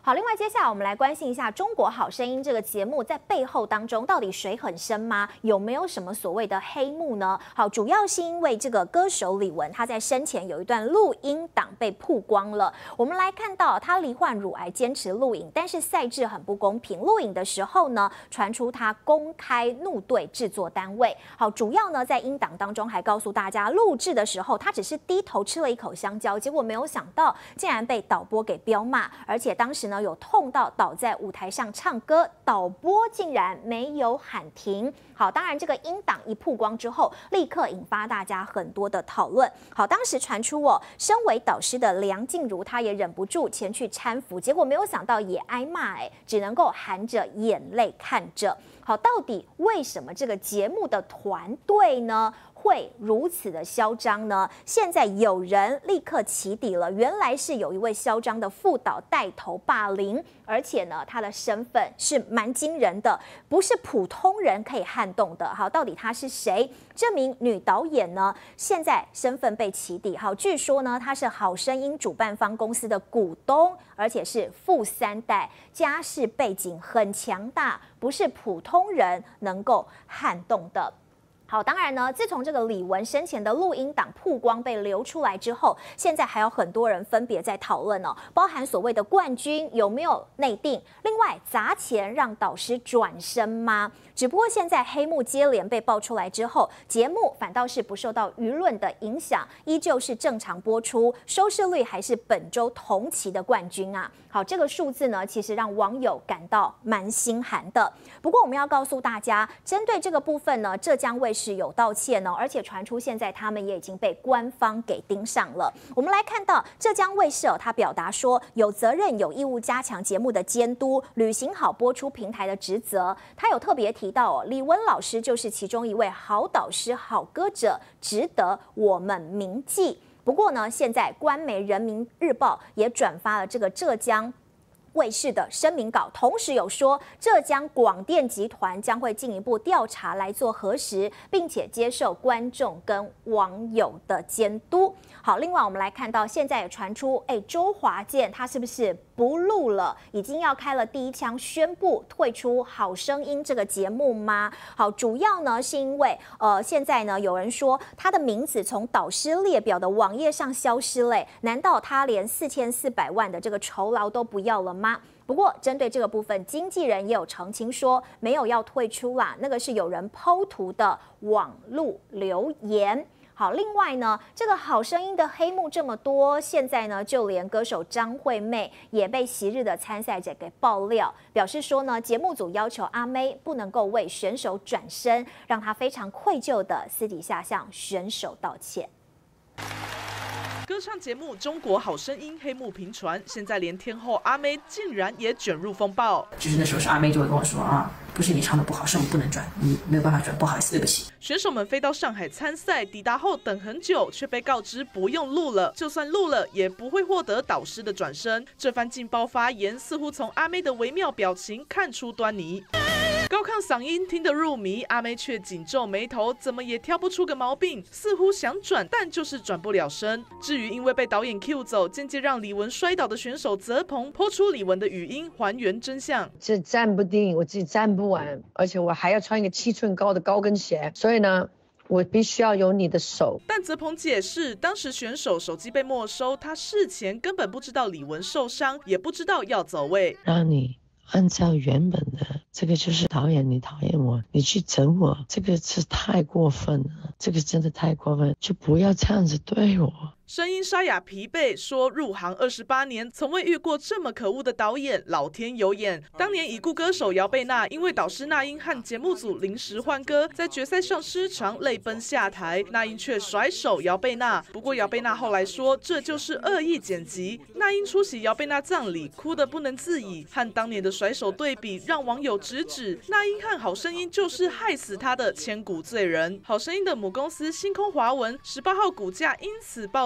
好，另外接下来我们来关心一下《中国好声音》这个节目在背后当中到底水很深吗？有没有什么所谓的黑幕呢？好，主要是因为这个歌手李玟，她在生前有一段录音档被曝光了。我们来看到她罹患乳癌，坚持录影，但是赛制很不公平。录影的时候呢，传出她公开怒对制作单位。好，主要呢在音档当中还告诉大家，录制的时候她只是低头吃了一口香蕉，结果没有想到竟然被导播给彪骂，而且当时呢有痛到倒在舞台上唱歌，导播竟然没有喊停。好，当然这个音档一曝光之后，立刻引发大家很多的讨论。好，当时传出身为导师的梁静茹，她也忍不住前去搀扶，结果没有想到也挨骂，只能够含着眼泪看着。好，到底为什么这个节目的团队呢会如此的嚣张呢？现在有人立刻起底了，原来是有一位嚣张的副导带头霸凌，而且呢，他的身份是蛮惊人的，不是普通人可以撼动的。好，到底他是谁？这名女导演呢，现在身份被起底。好，据说呢，她是好声音主办方公司的股东，而且是富三代，家世背景很强大，不是普通人能够撼动的。好，当然呢，自从这个李玟生前的录音档曝光被流出来之后，现在还有很多人分别在讨论包含所谓的冠军有没有内定，另外砸钱让导师转身吗？只不过现在黑幕接连被爆出来之后，节目反倒是不受到舆论的影响，依旧是正常播出，收视率还是本周同期的冠军啊。好，这个数字呢，其实让网友感到蛮心寒的。不过我们要告诉大家，针对这个部分呢，浙江卫视有道歉而且传出现在他们也已经被官方给盯上了。我们来看到浙江卫视他表达说，有责任有义务加强节目的监督，履行好播出平台的职责。他有特别提到李玟老师就是其中一位好导师、好歌者，值得我们铭记。不过呢，现在官媒人民日报也转发了这个浙江卫视的声明稿，同时有说浙江广电集团将会进一步调查来做核实，并且接受观众跟网友的监督。好，另外我们来看到现在也传出，周华健他是不是不录了，已经要开了第一枪，宣布退出《好声音》这个节目吗？好，主要呢是因为现在呢有人说他的名字从导师列表的网页上消失了，难道他连4400万的这个酬劳都不要了吗？不过，针对这个部分，经纪人也有澄清说，没有要退出啦，那个是有人剖图的网路留言。好，另外呢，这个好声音的黑幕这么多，现在呢，就连歌手张惠妹也被昔日的参赛者给爆料，表示说呢，节目组要求阿妹不能够为选手转身，让她非常愧疚的私底下向选手道歉。 歌唱节目《中国好声音》黑幕频传，现在连天后阿妹竟然也卷入风暴。 就是那时候是阿妹就会跟我说啊，不是你唱的不好，是我们不能转，你没有办法转，不好意思，对不起。 选手们飞到上海参赛，抵达后等很久，却被告知不用录了，就算录了也不会获得导师的转身。这番劲爆发言，似乎从阿妹的微妙表情看出端倪。高亢嗓音听得入迷，阿妹却紧皱眉头，怎么也挑不出个毛病，似乎想转，但就是转不了身。至于因为被导演 Q 走，间接让李玟摔倒的选手泽鹏抛出李玟的语音，还原真相。 这站不定，我自己站不稳，而且我还要穿一个7寸高的高跟鞋，所以呢，我必须要有你的手。 但泽鹏解释，当时选手手机被没收，他事前根本不知道李玟受伤，也不知道要走位。 让你按照原本的，这个就是导演，你讨厌我，你去整我，这个是太过分了，这个真的太过分，就不要这样子对我。 声音沙哑疲惫，说入行28年，从未遇过这么可恶的导演，老天有眼。当年已故歌手姚贝娜因为导师那英和节目组临时换歌，在决赛上失常，泪奔下台，那英却甩手姚贝娜。不过姚贝娜后来说，这就是恶意剪辑。那英出席姚贝娜葬礼，哭得不能自已，和当年的甩手对比，让网友直指那英和好声音就是害死他的千古罪人。好声音的母公司星空华文18号股价因此暴跌。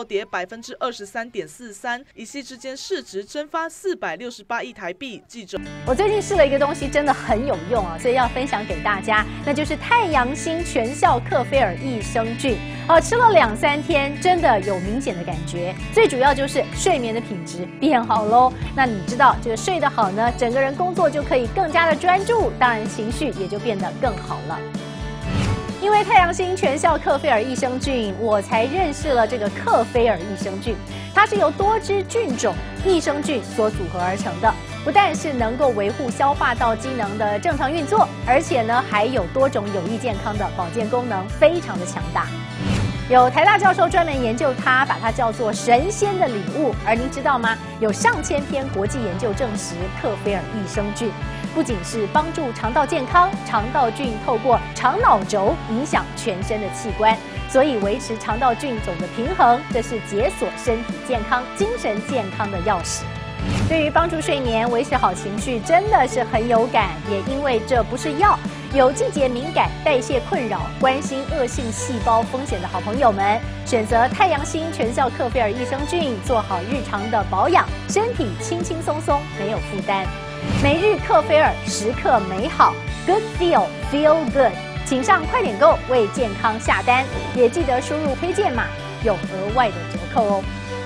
跌23.43%，一夕之间市值蒸发468亿台币。记者， 我最近试了一个东西，真的很有用啊，所以要分享给大家，那就是太阳星全效克菲尔益生菌。吃了2-3天，真的有明显的感觉。最主要就是睡眠的品质变好喽。那你知道，这个睡得好呢，整个人工作就可以更加的专注，当然情绪也就变得更好了。因为太阳星全效克菲尔益生菌，我才认识了这个克菲尔益生菌。它是由多支菌种益生菌所组合而成的，不但是能够维护消化道机能的正常运作，而且呢还有多种有益健康的保健功能，非常的强大。有台大教授专门研究它，把它叫做神仙的礼物。而您知道吗？有上千篇国际研究证实，克菲尔益生菌不仅是帮助肠道健康，肠道菌透过肠脑轴影响全身的器官，所以维持肠道菌种的平衡，这是解锁身体健康、精神健康的钥匙。对于帮助睡眠、维持好情绪，真的是很有感。也因为这不是药，有季节敏感、代谢困扰、关心恶性细胞风险的好朋友们，选择太阳星全效克菲尔益生菌，做好日常的保养，身体轻轻松松，没有负担。每日克菲尔，时刻美好 ，Good Feel Good， 请上快点购为健康下单，也记得输入推荐码，有额外的折扣哦。